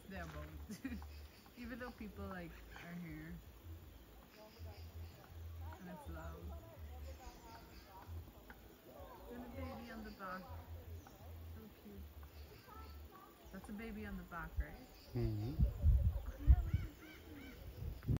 They're both. Even though people like are here and it's loud. And a baby on the back. So cute. That's a baby on the back, right? Mm-hmm.